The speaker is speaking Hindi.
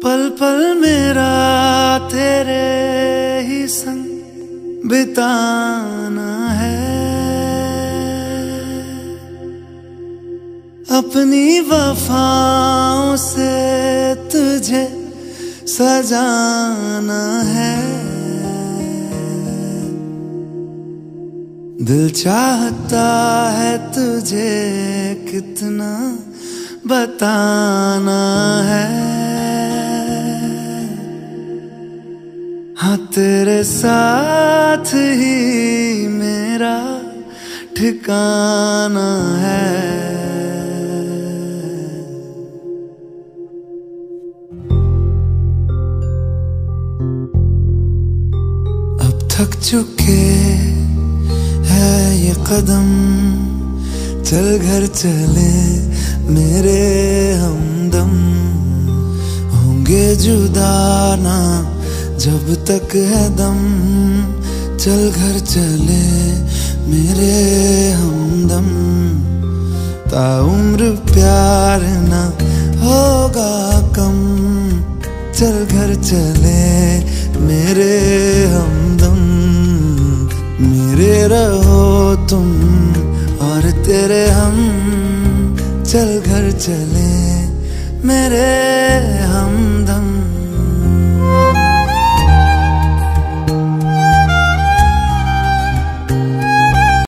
पल पल मेरा तेरे ही संग बिताना है, अपनी वफाओं से तुझे सजाना है। दिल चाहता है तुझे कितना बताना है, हाँ तेरे साथ ही मेरा ठिकाना है। अब थक चुके है ये कदम, चल घर चले मेरे हमदम। होंगे जुदा ना जब तक है दम, चल घर चले मेरे हमदम। ताउम्र प्यार ना होगा कम, चल घर चले मेरे हमदम। मेरे रहो तुम और तेरे हम, चल घर चले मेरे हमदम।